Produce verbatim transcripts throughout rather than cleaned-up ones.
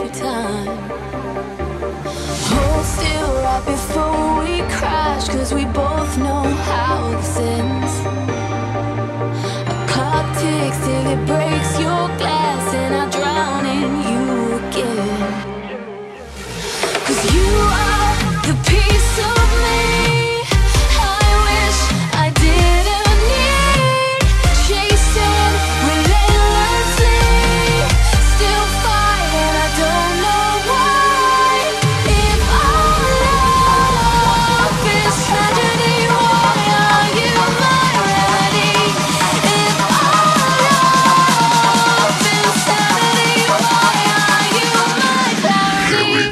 time. Hold still right before we crash, cause we both know how this ends. A clock ticks till it breaks your glass, and I drown in you again. Cause you are the piece of me I wish I didn't need. Chasing relentlessly, still fight and I don't know why. If our love is tragedy, why are you my remedy? If our love is insanity, why are you my parody?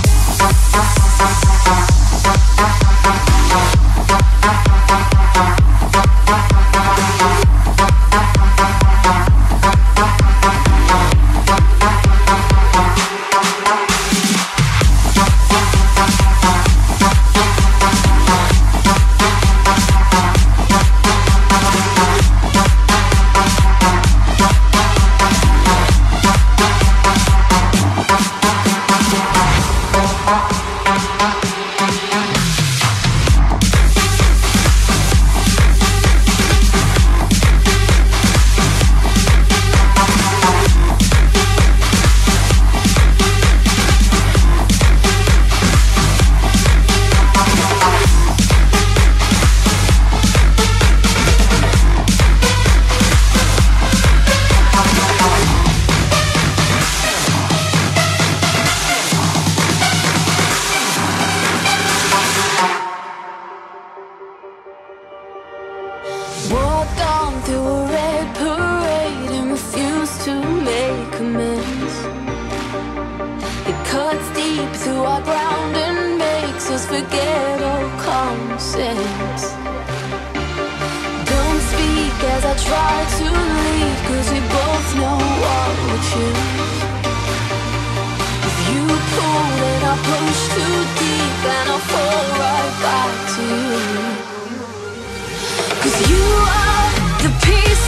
Walked on through a red parade and refused to make amends. It cuts deep through our ground and makes us forget all common sense. Don't speak as I try to leave, cause we both know what we choose. If you pull then I push too deep and I'll fall right back to you. Cause you are the piece